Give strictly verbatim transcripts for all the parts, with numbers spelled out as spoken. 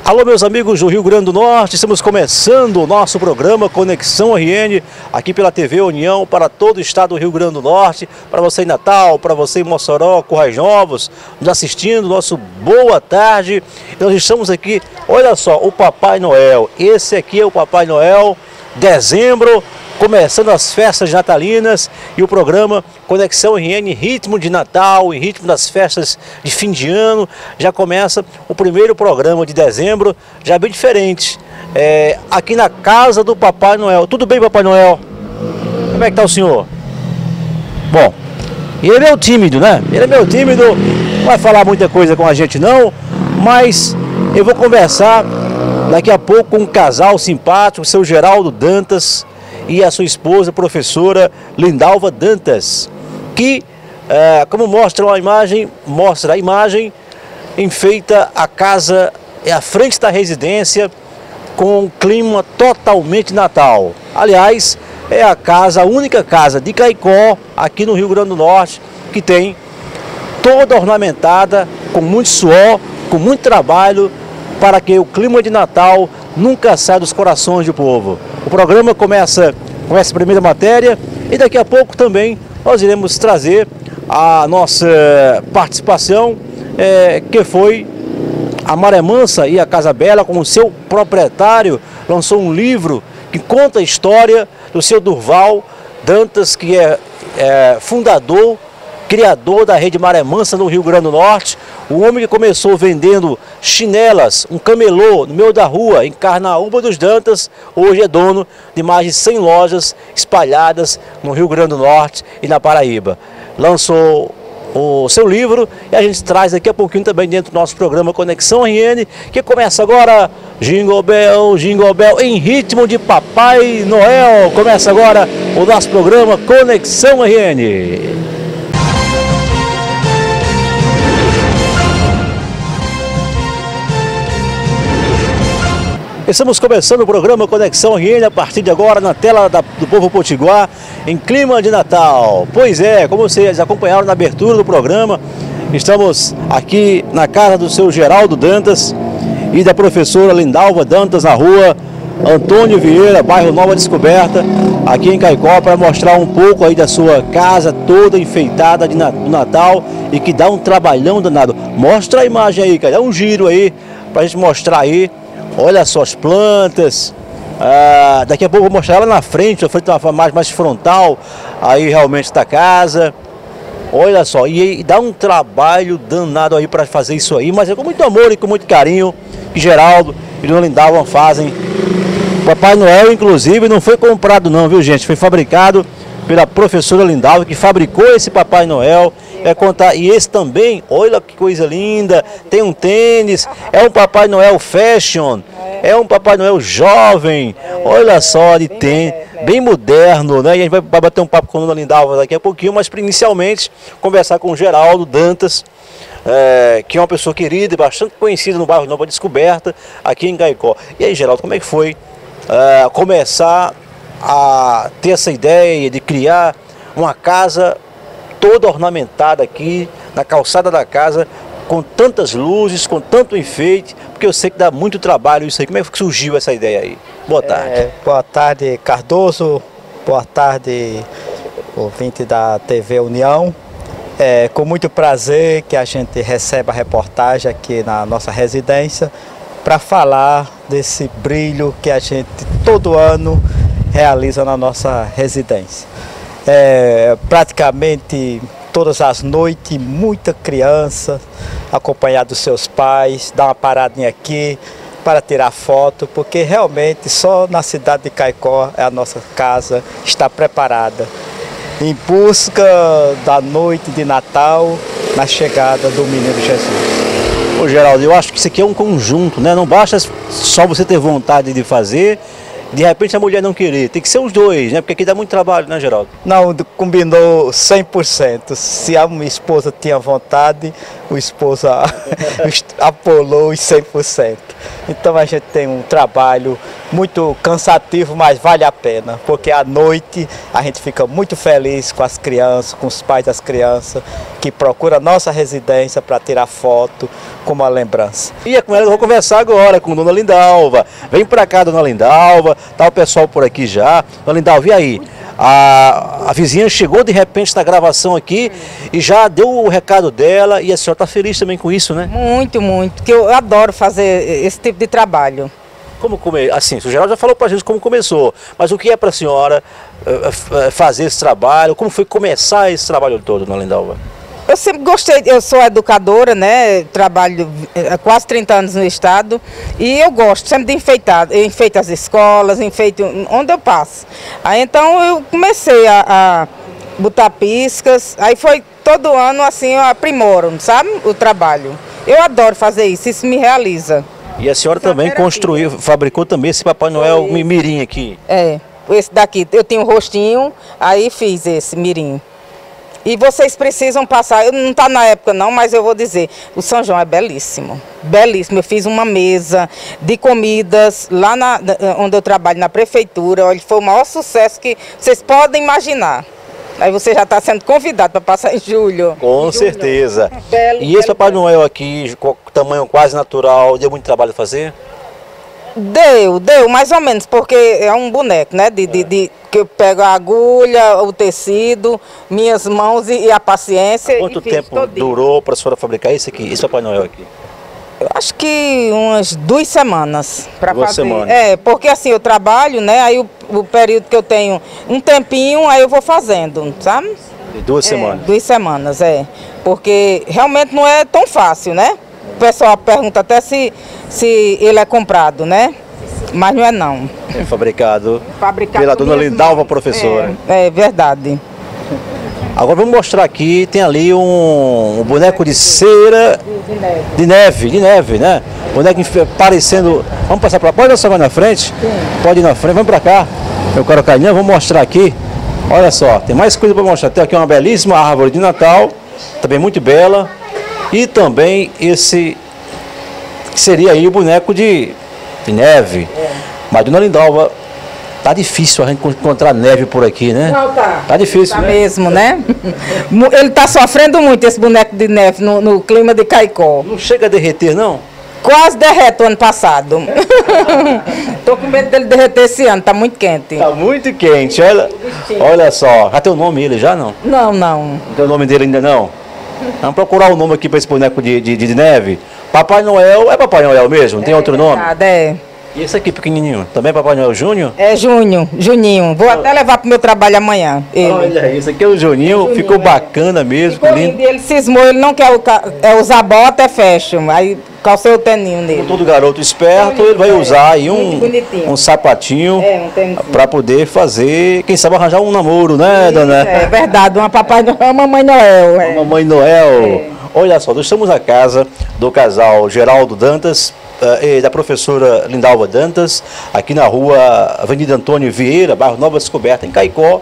Alô, meus amigos do Rio Grande do Norte, estamos começando o nosso programa Conexão R N, aqui pela T V União, para todo o estado do Rio Grande do Norte, para você em Natal, para você em Mossoró, Currais Novos, nos assistindo, nosso boa tarde. Nós estamos aqui, olha só, o Papai Noel, esse aqui é o Papai Noel, dezembro, começando as festas natalinas e o programa Conexão R N, ritmo de Natal, em ritmo das festas de fim de ano. Já começa o primeiro programa de dezembro, já bem diferente, é, aqui na casa do Papai Noel. Tudo bem, Papai Noel? Como é que tá o senhor? Bom, ele é meio tímido, né? Ele é meio tímido, não vai falar muita coisa com a gente não, mas eu vou conversar daqui a pouco com um casal simpático, o seu Geraldo Dantas e a sua esposa, professora Lindalva Dantas, que, é, como mostra a imagem, mostra a imagem, enfeita a casa, é à frente da residência, com um clima totalmente natal. Aliás, é a casa, a única casa de Caicó, aqui no Rio Grande do Norte, que tem toda ornamentada, com muito suor, com muito trabalho, para que o clima de Natal nunca saia dos corações do povo. O programa começa com essa primeira matéria e daqui a pouco também nós iremos trazer a nossa participação, é, que foi a Maré Mansa e a Casa Bela, com o seu proprietário, lançou um livro que conta a história do seu Durval Dantas, que é, é fundador, criador da rede Maré Mansa no Rio Grande do Norte. O homem que começou vendendo chinelas, um camelô no meio da rua, em Carnaúba dos Dantas, hoje é dono de mais de cem lojas espalhadas no Rio Grande do Norte e na Paraíba. Lançou o seu livro e a gente traz daqui a pouquinho também dentro do nosso programa Conexão R N, que começa agora, Jingle Bell, Jingle Bell, em ritmo de Papai Noel. Começa agora o nosso programa Conexão R N. Estamos começando o programa Conexão R N a partir de agora na tela da, do Povo Potiguar, em clima de Natal. Pois é, como vocês acompanharam na abertura do programa, estamos aqui na casa do seu Geraldo Dantas e da professora Lindalva Dantas, na rua Antônio Vieira, bairro Nova Descoberta, aqui em Caicó, para mostrar um pouco aí da sua casa toda enfeitada de Natal e que dá um trabalhão danado. Mostra a imagem aí, cara, dá um giro aí para a gente mostrar aí. Olha só as plantas, ah, daqui a pouco eu vou mostrar ela na frente, na frente de uma mais, mais frontal, aí realmente da casa. Olha só, e, e dá um trabalho danado aí para fazer isso aí, mas é com muito amor e com muito carinho que Geraldo e Dona Lindalva fazem. O Papai Noel, inclusive, não foi comprado não, viu gente? Foi fabricado pela professora Lindalva, que fabricou esse Papai Noel. É contar, e esse também, olha que coisa linda, tem um tênis, é um Papai Noel fashion, é um Papai Noel jovem, olha só, de tênis, bem moderno, né? E a gente vai bater um papo com a Dona Lindalva daqui a pouquinho, mas inicialmente conversar com o Geraldo Dantas, é, que é uma pessoa querida e bastante conhecida no bairro Nova Descoberta, aqui em Caicó. E aí, Geraldo, como é que foi é, começar a ter essa ideia de criar uma casa toda ornamentada aqui na calçada da casa, com tantas luzes, com tanto enfeite, porque eu sei que dá muito trabalho isso aí. Como é que surgiu essa ideia aí? Boa tarde. É, boa tarde, Cardoso. Boa tarde, ouvinte da T V União. É com muito prazer que a gente recebe a reportagem aqui na nossa residência para falar desse brilho que a gente todo ano realiza na nossa residência. É, praticamente todas as noites, muita criança acompanhada dos seus pais, dá uma paradinha aqui para tirar foto, porque realmente só na cidade de Caicó a nossa casa está preparada em busca da noite de Natal, na chegada do Menino Jesus. Ô Geraldo, eu acho que isso aqui é um conjunto, né? Não basta só você ter vontade de fazer, de repente a mulher não querer, tem que ser os dois, né? Porque aqui dá muito trabalho, né, Geraldo? Não, combinou cem por cento. Se a minha esposa tinha vontade, o esposo apolou os cem por cento. Então a gente tem um trabalho muito cansativo, mas vale a pena, porque à noite a gente fica muito feliz com as crianças, com os pais das crianças, que procuram a nossa residência para tirar foto como uma lembrança. E com ela eu vou conversar agora com Dona Lindalva. Vem para cá, Dona Lindalva, tá o pessoal por aqui já. Dona Lindalva, e aí? A, a vizinha chegou de repente na gravação aqui e já deu o recado dela, e a senhora está feliz também com isso, né? Muito, muito, que eu adoro fazer esse tipo de trabalho. Como come... assim, o Geraldo já falou para a gente como começou, mas o que é para a senhora uh, fazer esse trabalho? Como foi começar esse trabalho todo, Dona Lindalva? Eu sempre gostei, eu sou educadora, né, trabalho há quase trinta anos no estado, e eu gosto sempre de enfeitar, eu enfeito as escolas, enfeito onde eu passo. Aí então eu comecei a, a botar piscas, aí foi todo ano assim, eu aprimoro, sabe, o trabalho. Eu adoro fazer isso, isso me realiza. E a senhora também construiu, fabricou também esse Papai Noel mirim aqui? É, esse daqui, eu tenho um rostinho, aí fiz esse mirim. E vocês precisam passar, não está na época não, mas eu vou dizer, o São João é belíssimo, belíssimo. Eu fiz uma mesa de comidas lá na, onde eu trabalho, na prefeitura, olha, foi o maior sucesso que vocês podem imaginar. Aí você já está sendo convidado para passar em julho. Com em certeza. Julho. Belo, e esse belo, Papai belo. Noel aqui, com tamanho quase natural, deu muito trabalho fazer? Deu, deu, mais ou menos, porque é um boneco, né? De, de, de, que eu pego a agulha, o tecido, minhas mãos e, e a paciência. Quanto e fiz tempo todinho. durou para a senhora fabricar esse aqui, esse Papai Noel aqui? Eu acho que umas duas semanas para fazer. Duas semanas. É, porque assim eu trabalho, né? Aí o, o período que eu tenho um tempinho, aí eu vou fazendo, sabe? De duas É, semanas. duas semanas, é. Porque realmente não é tão fácil, né? O pessoal pergunta até se, se ele é comprado, né? Mas não é não. É fabricado, Fabricado pela com Dona minhas Lindalva, mãos. professora. É, é verdade. Agora vamos mostrar aqui, tem ali um, um boneco de cera de neve, de neve, né? Boneco parecendo... Vamos passar para lá, pode só vai na frente? Sim. Pode ir na frente, vamos para cá. Eu quero carinha, vamos mostrar aqui. Olha só, tem mais coisa para mostrar. Tem aqui uma belíssima árvore de Natal, também muito bela. E também esse, que seria aí o boneco de, de neve. É. Mas, Dona Lindalva, tá difícil a gente encontrar neve por aqui, né? Não, tá. Tá difícil, tá né? mesmo, né? Ele tá sofrendo muito, esse boneco de neve, no, no clima de Caicó. Não chega a derreter, não? Quase derrete o ano passado. Tô com medo dele derreter esse ano, tá muito quente. Tá muito quente, olha, olha só. Já tem o nome ele já, não? Não, não. Não tem o nome dele ainda, não? Vamos procurar o nome aqui para esse boneco de, de, de neve. Papai Noel, é Papai Noel mesmo? Não tem é outro verdade, nome? É. E esse aqui pequenininho, também é Papai Noel Júnior? É Junho, Juninho. Vou até levar pro meu trabalho amanhã. Ele. Olha, esse aqui é o Juninho, Juninho, ficou é. bacana mesmo, Ficou lindo. lindo. E ele cismou, ele não quer o ca- é usar bota, é fashion. Aí calcei o teninho nele. Como todo garoto esperto, ele vai É, usar aí um, muito bonitinho. um sapatinho É, um tênis. para poder fazer, quem sabe arranjar um namoro, né, dona? É verdade, uma Papai Noel, uma Mamãe Noel. É. Mamãe Noel. É. Olha só, nós estamos na casa do casal Geraldo Dantas uh, e da professora Lindalva Dantas, aqui na rua Avenida Antônio Vieira, bairro Nova Descoberta, em Caicó,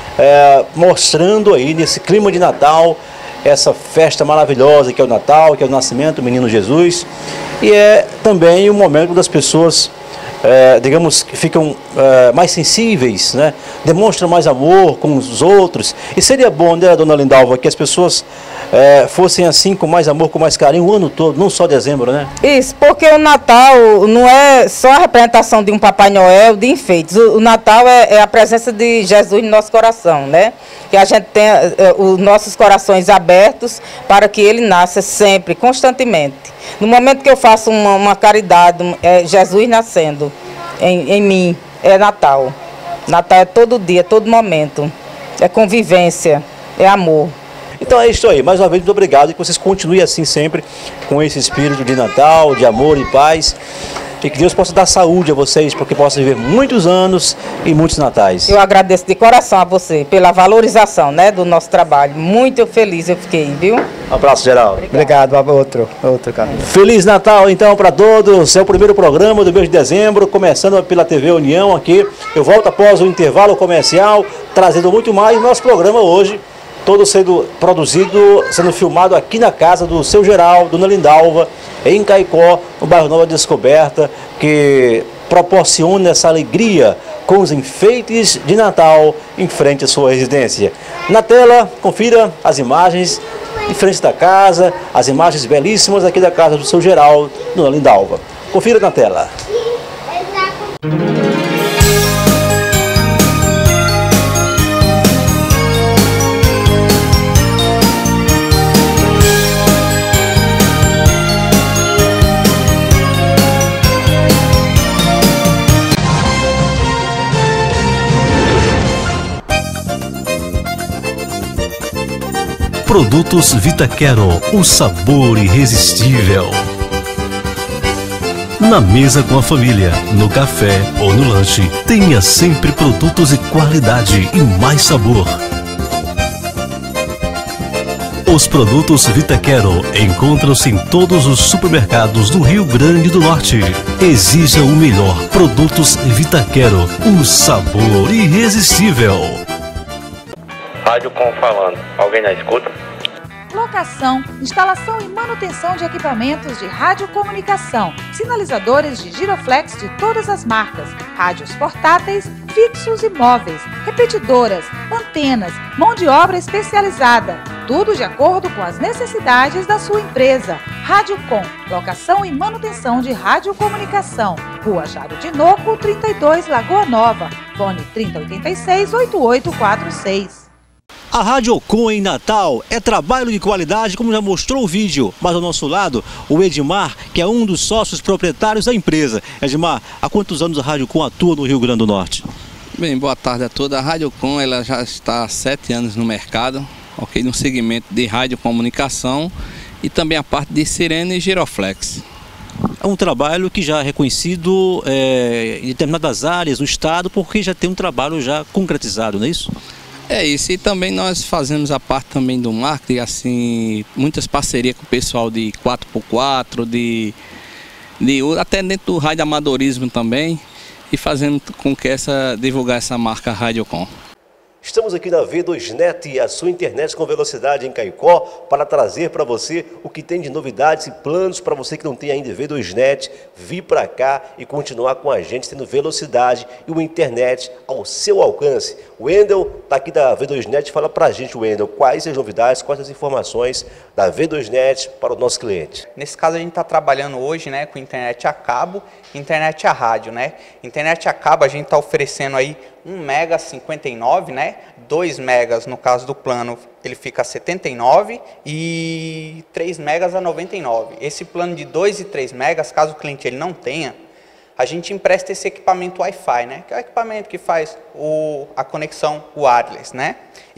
uh, mostrando aí nesse clima de Natal, essa festa maravilhosa que é o Natal, que é o nascimento do menino Jesus, e é também o momento das pessoas, uh, digamos, que ficam uh, mais sensíveis, né? Demonstram mais amor com os outros, e seria bom, né, dona Lindalva, que as pessoas É, fossem assim, com mais amor, com mais carinho, o ano todo, não só dezembro, né? Isso, porque o Natal não é só a representação de um Papai Noel, de enfeites. O, o Natal é, é a presença de Jesus no nosso coração, né? Que a gente tenha é, os nossos corações abertos para que ele nasça sempre, constantemente. No momento que eu faço uma, uma caridade, é Jesus nascendo em, em mim, é Natal. Natal é todo dia, todo momento. É convivência, é amor. Então é isso aí, mais uma vez muito obrigado e que vocês continuem assim sempre com esse espírito de Natal, de amor e paz, e que Deus possa dar saúde a vocês, porque possam viver muitos anos e muitos natais. Eu agradeço de coração a você pela valorização, né, do nosso trabalho. Muito feliz eu fiquei, viu? Um abraço, Geraldo. Obrigado, outro, outro cara. Feliz Natal então para todos, é o primeiro programa do mês de dezembro, começando pela T V União aqui. Eu volto após o intervalo comercial, trazendo muito mais nosso programa hoje. todo sendo produzido, sendo filmado aqui na casa do seu Geral, Dona Lindalva, em Caicó, no bairro Nova Descoberta, que proporciona essa alegria com os enfeites de Natal em frente à sua residência. Na tela, confira as imagens em frente da casa, as imagens belíssimas aqui da casa do seu Geral, Dona Lindalva. Confira na tela. Produtos Vitaquero, o sabor irresistível. Na mesa com a família, no café ou no lanche, tenha sempre produtos de qualidade e mais sabor. Os produtos Vitaquero encontram-se em todos os supermercados do Rio Grande do Norte. Exija o melhor. Produtos Vitaquero, o sabor irresistível. Rádio Com falando. Alguém na escuta? Locação, instalação e manutenção de equipamentos de radiocomunicação, sinalizadores de giroflex de todas as marcas, rádios portáteis, fixos e móveis, repetidoras, antenas, mão de obra especializada, tudo de acordo com as necessidades da sua empresa. Rádio Com, locação e manutenção de radiocomunicação, Rua Jaro de Noco, trinta e dois, Lagoa Nova, fone trinta, oitenta e seis, oitenta e oito quarenta e seis. A Rádio Com em Natal é trabalho de qualidade, como já mostrou o vídeo, mas ao nosso lado, o Edmar, que é um dos sócios proprietários da empresa. Edmar, há quantos anos a Rádio Com atua no Rio Grande do Norte? Bem, boa tarde a todos. A Rádio Com ela já está há sete anos no mercado, ok, no segmento de radiocomunicação e também a parte de sirene e giroflex. É um trabalho que já é reconhecido é, em determinadas áreas do estado, porque já tem um trabalho já concretizado, não é isso? É isso, e também nós fazemos a parte também do marketing, assim, muitas parcerias com o pessoal de quatro por quatro, de, de, até dentro do rádio amadorismo também, e fazendo com que essa, divulgar essa marca Rádio Com. Estamos aqui na V dois Net, a sua internet com velocidade em Caicó, para trazer para você o que tem de novidades e planos para você que não tem ainda V dois Net, vir para cá e continuar com a gente, tendo velocidade e uma internet ao seu alcance. O Wendel está aqui da V dois Net, fala para a gente, Wendel, quais as novidades, quais as informações da V dois Net para o nosso cliente. Nesse caso a gente está trabalhando hoje, né, com internet a cabo, internet a rádio, né? Internet a cabo a gente está oferecendo aí um mega cinquenta e nove, né? dois megas no caso do plano, ele fica a setenta e nove e três megas a noventa e nove. Esse plano de dois e três megas, caso o cliente ele não tenha, a gente empresta esse equipamento Wi-Fi, né? Que é o equipamento que faz o, a conexão wireless, né?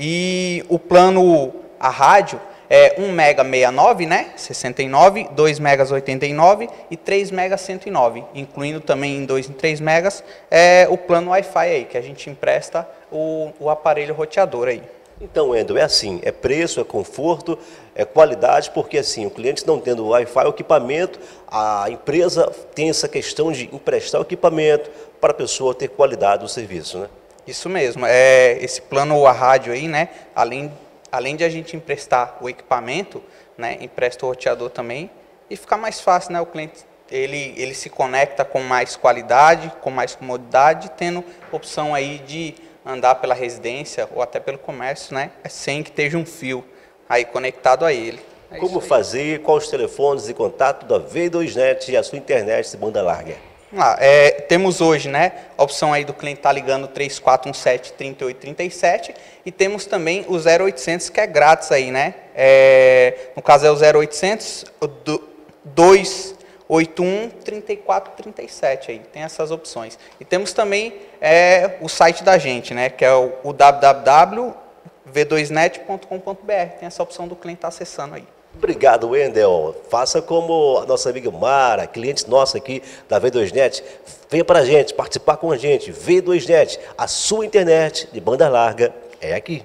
E o plano a rádio é um mega sessenta e nove, né? sessenta e nove, dois megas oitenta e nove e três megas cento e nove, incluindo também em dois e três megas é o plano Wi-Fi aí, que a gente empresta o, o aparelho roteador aí. Então, Wendel, é assim, é preço, é conforto, é qualidade, porque assim, o cliente não tendo Wi-Fi, o equipamento, a empresa tem essa questão de emprestar o equipamento para a pessoa ter qualidade do serviço, né? Isso mesmo, é esse plano a rádio aí, né? Além Além de a gente emprestar o equipamento, né, empresta o roteador também e fica mais fácil, né, o cliente ele, ele se conecta com mais qualidade, com mais comodidade, tendo opção aí de andar pela residência ou até pelo comércio, né, sem que esteja um fio aí conectado a ele. É Como fazer, quais os telefones de contato da V dois Net e a sua internet de banda larga? Ah, é, temos hoje, né, a opção aí do cliente estar tá ligando três quatro um sete, três oito três sete e temos também o zero oitocentos que é grátis aí, né? É, no caso é o zero oitocentos, dois oito um, três quatro três sete aí, tem essas opções. E temos também é, o site da gente, né, que é o, o w w w ponto v dois net ponto com ponto b r, tem essa opção do cliente estar tá acessando aí. Obrigado, Wendel. Faça como a nossa amiga Mara, cliente nossa aqui da V dois Net. Venha para a gente, participar com a gente. V dois Net, a sua internet de banda larga é aqui.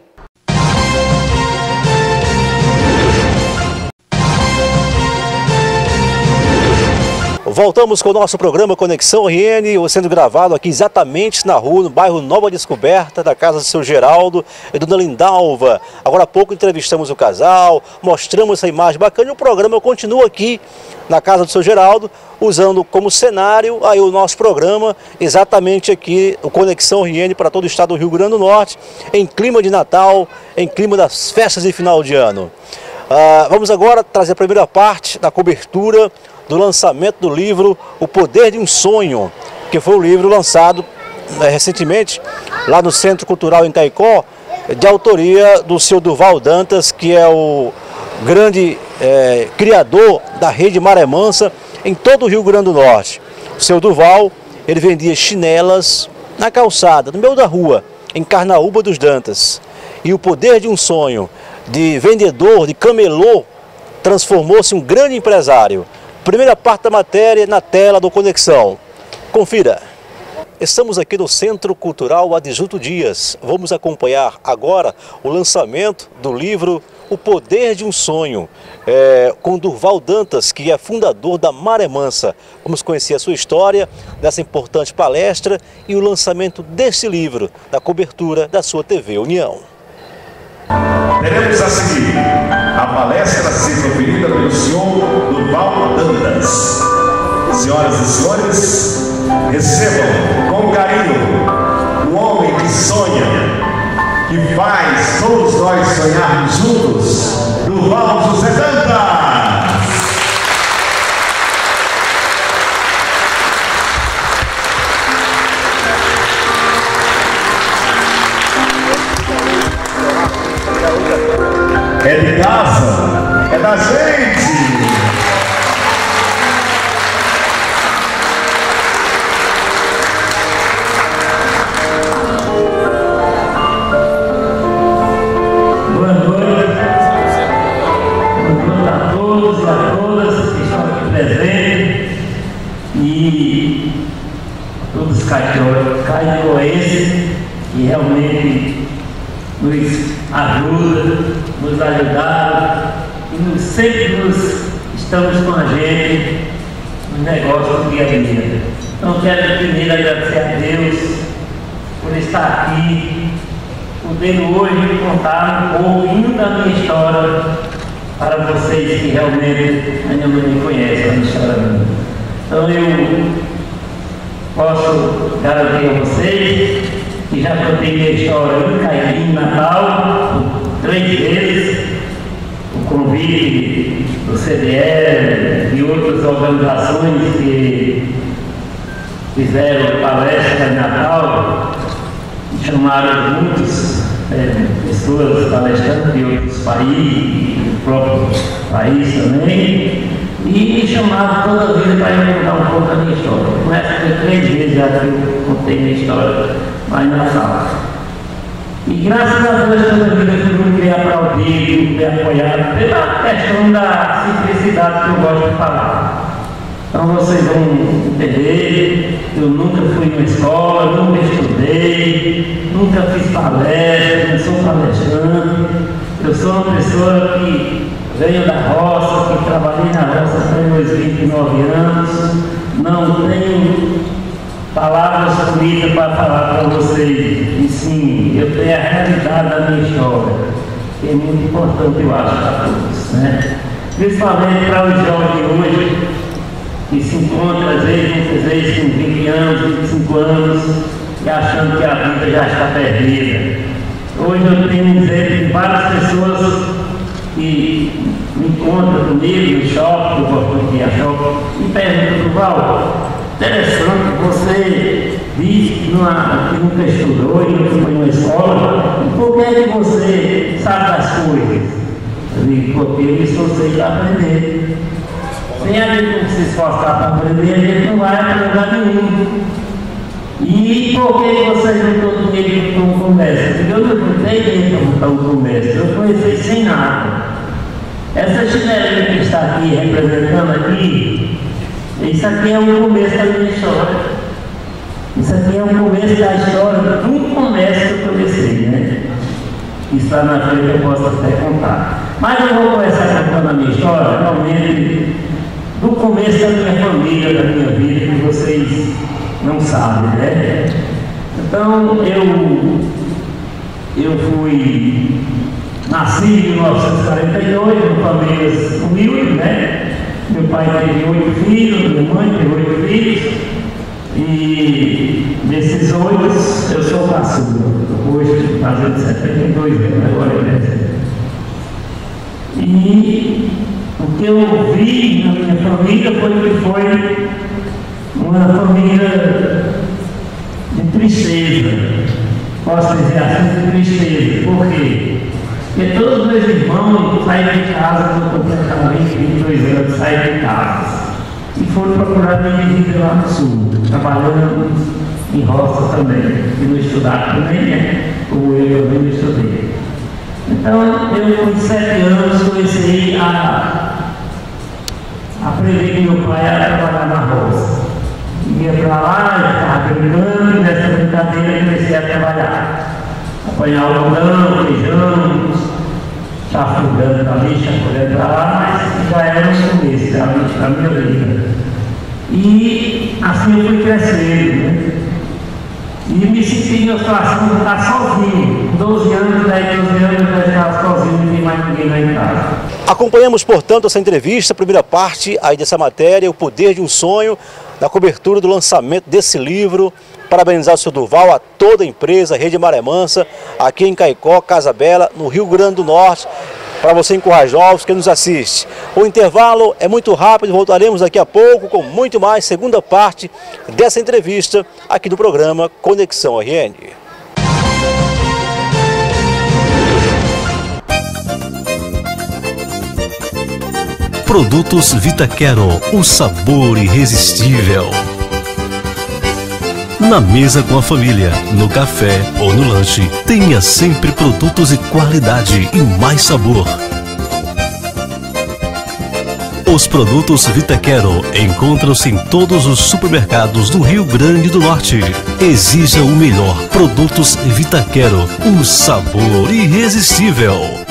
Voltamos com o nosso programa Conexão R N, sendo gravado aqui exatamente na rua, no bairro Nova Descoberta, da casa do seu Geraldo e dona Lindalva. Agora há pouco entrevistamos o casal, mostramos essa imagem bacana e o programa continua aqui na casa do seu Geraldo, usando como cenário aí o nosso programa, exatamente aqui, o Conexão R N para todo o estado do Rio Grande do Norte, em clima de Natal, em clima das festas de final de ano. Uh, vamos agora trazer a primeira parte da cobertura do lançamento do livro O Poder de um Sonho, que foi um livro lançado né, recentemente lá no Centro Cultural em Caicó, de autoria do seu Durval Dantas, que é o grande é, criador da rede Maré Mansa em todo o Rio Grande do Norte. O seu Durval, ele vendia chinelas na calçada, no meio da rua, em Carnaúba dos Dantas. E o poder de um sonho, de vendedor, de camelô, transformou-se em um grande empresário. Primeira parte da matéria na tela do Conexão. Confira. Estamos aqui no Centro Cultural Adjunto Dias. Vamos acompanhar agora o lançamento do livro O Poder de um Sonho, é, com Durval Dantas, que é fundador da Maré Mansa. Vamos conhecer a sua história dessa importante palestra e o lançamento desse livro, da cobertura da sua T V União. Teremos a seguir a palestra a ser proferida pelo senhor Durval Dantas. Senhoras e senhores, recebam com carinho um homem que sonha, que faz todos nós sonharmos juntos, Durval José Dantas. É de casa, é da gente. Boa noite. Boa noite a todos e a todas que estão aqui presentes e todos os caicoenses que realmente nos ajuda, nos ajudaram e nos, sempre nos, estamos com a gente no negócio do dia a dia. Então quero primeiro agradecer a Deus por estar aqui, podendo hoje contar um pouquinho da minha história para vocês que realmente ainda não me conhecem a minha história. Então eu posso garantir a vocês que já contei minha história em Caicó, em Natal, três vezes, o convite do C D E e outras organizações que fizeram palestra em Natal, chamaram muitas é, pessoas palestrantes de outros países, do próprio país também, e me chamaram toda a vida para eu contar um pouco da minha história. Com essas três vezes já que eu contei minha história mais na sala. E graças a Deus toda a vida eu fui me aplaudido, me apoiado, pela questão da simplicidade que eu gosto de falar. Então vocês vão entender que eu nunca fui em uma escola, nunca estudei, nunca fiz palestra, não sou palestrante. Eu sou uma pessoa que venho da roça, que trabalhei na roça até meus vinte e nove anos, não tenho palavras bonitas para falar para vocês, e sim, eu tenho a realidade da minha história, que é muito importante, eu acho, para todos, né? Principalmente para os jovens de hoje, que se encontram, às vezes, muitas vezes, com vinte anos, vinte e cinco anos, e achando que a vida já está perdida. Hoje eu tenho um exemplo de várias pessoas que me encontram comigo no shopping, eu gosto de ir a shopping, e perguntam, Durval, interessante, você diz que, numa, que nunca estudou e nunca foi em uma escola, e por que é que você sabe das coisas? Eu digo, porque eu me esforcei para aprender. Sem a gente se esforçar para aprender, a gente não vai para lugar nenhum. E por que vocês não estão dinheiro para um comércio? Eu não tenho dinheiro para um comércio, eu comecei sem nada. Essa chinelinha que está aqui representando aqui, isso aqui é o começo da minha história. Isso aqui é o começo da história do comércio que eu comecei, né? Isso lá na frente eu posso até contar. Mas eu vou começar contando a minha história. Realmente do começo da minha família, da minha vida, que vocês não sabem, né? Então, eu, eu fui, nasci em mil novecentos e quarenta e dois, em famílias humildes, né? Meu pai teve oito filhos, minha mãe teve oito filhos, e desses oito, eu sou caçula, hoje fazendo setenta e dois anos, agora eu dezembro. E o que eu vi na minha família foi que foi uma família de tristeza, posso dizer assim, de tristeza. Por quê? Porque todos os meus irmãos saíram de casa, não completamente vinte e dois anos, saíram de casa e foram procurar minha vida lá no sul, trabalhando em roça também, e não estudaram também, né? Como eu também não estudei. Então, eu com sete anos comecei a aprender com meu pai a trabalhar na roça. Ia para lá, estava brincando, e nessa brincadeira comecei a trabalhar. Apanhar o algodão, feijão, chafurdando para ali, chafurdando para lá, mas já era o começo da minha vida. E assim eu fui crescendo, né? E me senti numa situação de estar sozinho. Com doze anos, dez, doze anos, eu já estava sozinho, não tinha mais ninguém lá em casa. Acompanhamos, portanto, essa entrevista, a primeira parte aí dessa matéria, O Poder de um Sonho, na cobertura do lançamento desse livro. Parabenizar o seu Durval, a toda a empresa, Rede Maré Mansa, aqui em Caicó, Casa Bela, no Rio Grande do Norte. Para você em Currais Novos, que nos assiste. O intervalo é muito rápido, voltaremos daqui a pouco com muito mais, segunda parte dessa entrevista aqui do programa Conexão R N. Produtos Vitaquero, o sabor irresistível. Na mesa com a família, no café ou no lanche, tenha sempre produtos de qualidade e mais sabor. Os produtos Vitaquero encontram-se em todos os supermercados do Rio Grande do Norte. Exija o melhor. Produtos Vitaquero, o sabor irresistível.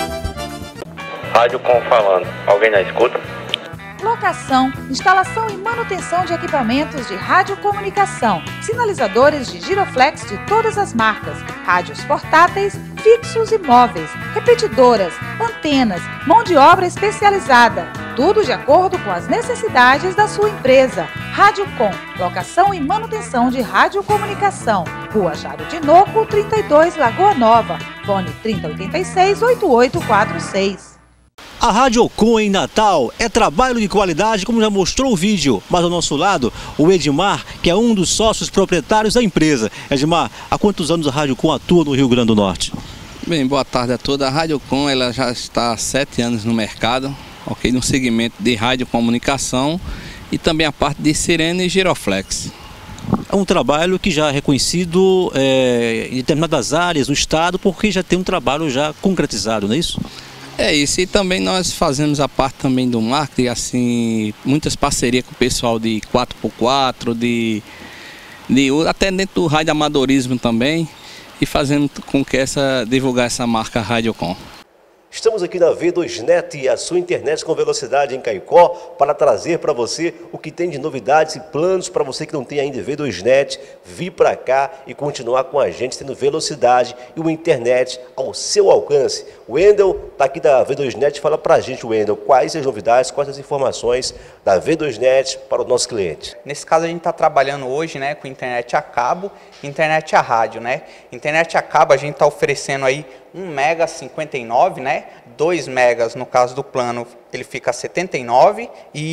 Rádio Com falando. Alguém na escuta? Locação, instalação e manutenção de equipamentos de radiocomunicação, sinalizadores de giroflex de todas as marcas, rádios portáteis, fixos e móveis, repetidoras, antenas, mão de obra especializada, tudo de acordo com as necessidades da sua empresa. Radiocom, locação e manutenção de radiocomunicação, Rua Jário de Noco, trinta e dois, Lagoa Nova, fone trinta, oitenta e seis, oitenta e oito quarenta e seis. A Radiocom em Natal é trabalho de qualidade, como já mostrou o vídeo, mas ao nosso lado, o Edmar, que é um dos sócios proprietários da empresa. Edmar, há quantos anos a Radiocom atua no Rio Grande do Norte? Bem, boa tarde a todos. A Radiocom ela já está há sete anos no mercado, ok, no segmento de radiocomunicação e também a parte de sirene e giroflex. É um trabalho que já é reconhecido é, em determinadas áreas do estado, porque já tem um trabalho já concretizado, não é isso? É isso, e também nós fazemos a parte também do marketing, assim, muitas parcerias com o pessoal de quatro por quatro, de, de, até dentro do rádio amadorismo também, e fazendo com que essa, divulgar essa marca Radiocom. Estamos aqui na V dois Net, a sua internet com velocidade em Caicó, para trazer para você o que tem de novidades e planos para você que não tem ainda V dois Net, vir para cá e continuar com a gente tendo velocidade e uma internet ao seu alcance. O Wendel está aqui da V dois Net, fala para a gente, Wendel, quais as novidades, quais as informações da V dois Net para o nosso cliente. Nesse caso a gente está trabalhando hoje, né, com internet a cabo, internet a rádio, né? Internet a cabo a gente está oferecendo aí um mega cinquenta e nove, né? dois megas no caso do plano, ele fica a setenta e nove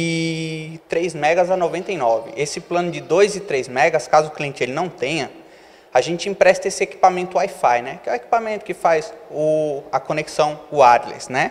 e três megas a noventa e nove. Esse plano de dois e três megas, caso o cliente ele não tenha, a gente empresta esse equipamento Wi-Fi, né? Que é o equipamento que faz o, a conexão wireless, né?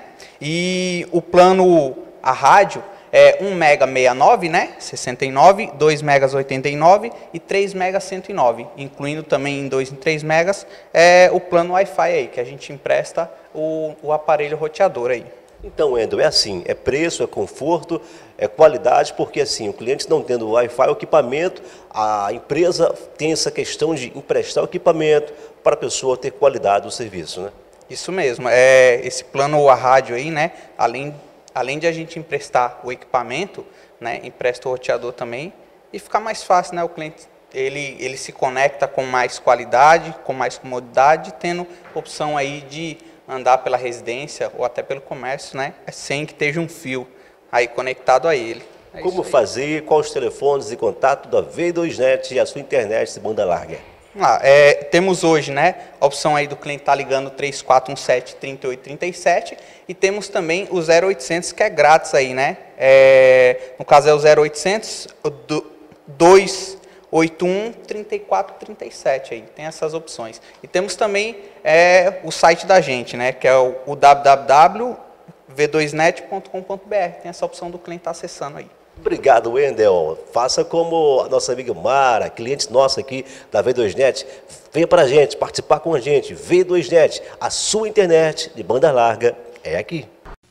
E o plano a rádio é um mega sessenta e nove, né? sessenta e nove, dois megas oitenta e nove e três megas cento e nove, incluindo também em dois e três megas é o plano Wi-Fi aí, que a gente empresta o, o aparelho roteador aí. Então, Wendel, é assim, é preço, é conforto, é qualidade, porque assim, o cliente não tendo Wi-Fi, o equipamento, a empresa tem essa questão de emprestar o equipamento para a pessoa ter qualidade do serviço, né? Isso mesmo, é, esse plano a rádio aí, né, além além de a gente emprestar o equipamento, né, empresta o roteador também, e fica mais fácil, né, o cliente ele, ele se conecta com mais qualidade, com mais comodidade, tendo opção aí de andar pela residência ou até pelo comércio, né, sem que esteja um fio aí conectado a ele. É Como fazer, quais os telefones de contato da V dois Net e a sua internet de banda larga? Ah, é, temos hoje, né, a opção aí do cliente estar tá ligando três quatro um sete, três oito três sete e temos também o zero oitocentos que é grátis aí, né? É, no caso é o zero oitocentos, dois oito um, três quatro três sete aí, tem essas opções. E temos também é, o site da gente, né, que é o, o w w w ponto v dois net ponto com ponto b r, tem essa opção do cliente estar tá acessando aí. Obrigado, Wendel. Faça como a nossa amiga Mara, cliente nossa aqui da V dois Net. Venha para a gente, participar com a gente. V dois Net, a sua internet de banda larga é aqui.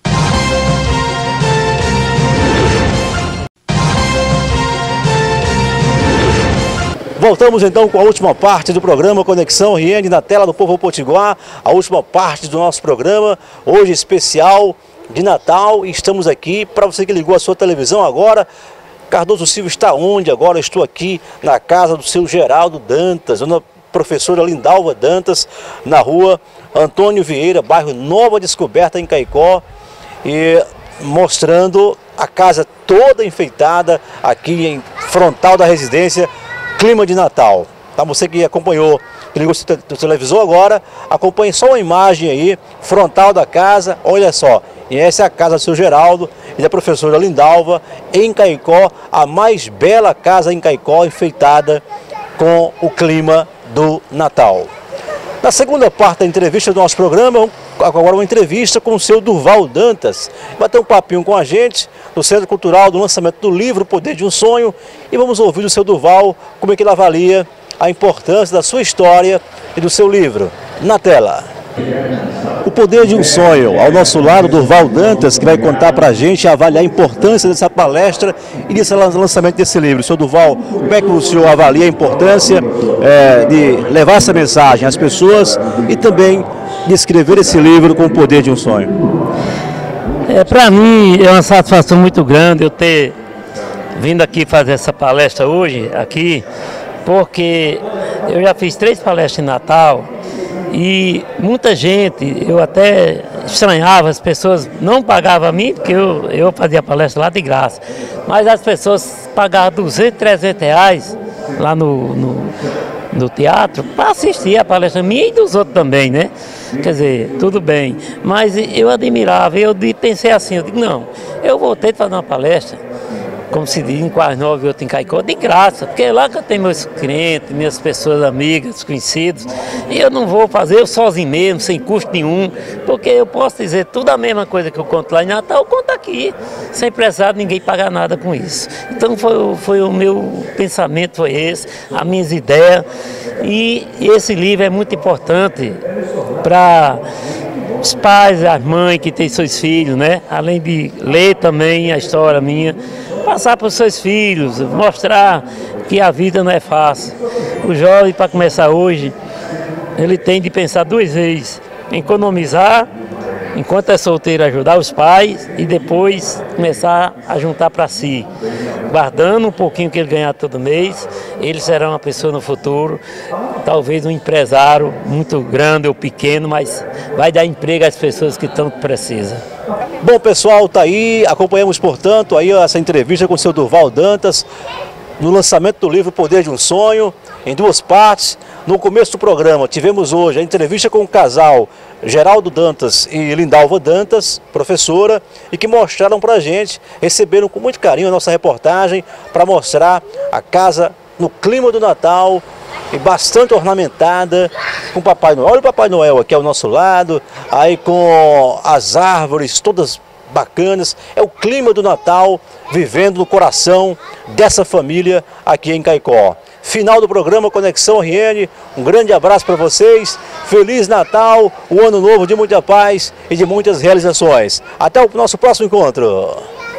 Voltamos então com a última parte do programa Conexão R N na tela do Povo Potiguar. A última parte do nosso programa, hoje especial de Natal, e estamos aqui, para você que ligou a sua televisão agora, Cardoso Silva está onde agora? Eu estou aqui na casa do seu Geraldo Dantas, dona professora Lindalva Dantas, na rua Antônio Vieira, bairro Nova Descoberta, em Caicó, e mostrando a casa toda enfeitada aqui em frontal da residência, clima de Natal. Tá, você que acompanhou, que ligou o televisor agora, acompanhe só uma imagem aí, frontal da casa, olha só. E essa é a casa do seu Geraldo e da professora Lindalva, em Caicó, a mais bela casa em Caicó, enfeitada com o clima do Natal. Na segunda parte da entrevista do nosso programa, agora uma entrevista com o seu Durval Dantas. Vai ter um papinho com a gente do Centro Cultural, do lançamento do livro O Poder de um Sonho, e vamos ouvir do seu Durval como é que ele avalia a importância da sua história e do seu livro. Na tela. O Poder de um Sonho, ao nosso lado, Durval Dantas, que vai contar para a gente e avaliar a importância dessa palestra e desse lançamento desse livro. Senhor Durval, como é que o senhor avalia a importância é, de levar essa mensagem às pessoas e também de escrever esse livro com o Poder de um Sonho? É, para mim é uma satisfação muito grande eu ter vindo aqui fazer essa palestra hoje, aqui, porque eu já fiz três palestras em Natal. E muita gente, eu até estranhava, as pessoas não pagavam a mim, porque eu, eu fazia palestra lá de graça, mas as pessoas pagavam duzentos, trezentos reais lá no, no, no teatro para assistir a palestra minha e dos outros também, né? Quer dizer, tudo bem, mas eu admirava, eu pensei assim, eu digo, não, eu voltei a fazer uma palestra, como se diz, em Quase Nove e outro em Caicó, de graça, porque é lá que eu tenho meus clientes, minhas pessoas amigas, conhecidos, e eu não vou fazer eu sozinho mesmo, sem custo nenhum, porque eu posso dizer tudo a mesma coisa que eu conto lá em Natal, eu conto aqui, sem precisar ninguém pagar nada com isso. Então foi, foi o meu pensamento, foi esse, as minhas ideias, e esse livro é muito importante para os pais, as mães que têm seus filhos, né? Além de ler também a história minha, passar para os seus filhos, mostrar que a vida não é fácil. O jovem, para começar hoje, ele tem de pensar duas vezes, economizar, enquanto é solteiro, ajudar os pais e depois começar a juntar para si. Guardando um pouquinho que ele ganhar todo mês, ele será uma pessoa no futuro, talvez um empresário muito grande ou pequeno, mas vai dar emprego às pessoas que tanto precisam. Bom, pessoal, tá aí, acompanhamos, portanto, aí essa entrevista com o seu Durval Dantas, no lançamento do livro Poder de um Sonho, em duas partes. No começo do programa, tivemos hoje a entrevista com o casal Geraldo Dantas e Lindalva Dantas, professora, e que mostraram para a gente, receberam com muito carinho a nossa reportagem para mostrar a casa no clima do Natal, e bastante ornamentada, com o Papai Noel. Olha o Papai Noel aqui ao nosso lado, aí com as árvores todas bacanas. É o clima do Natal vivendo no coração dessa família aqui em Caicó. Final do programa Conexão R N, um grande abraço para vocês, Feliz Natal, um ano novo de muita paz e de muitas realizações. Até o nosso próximo encontro.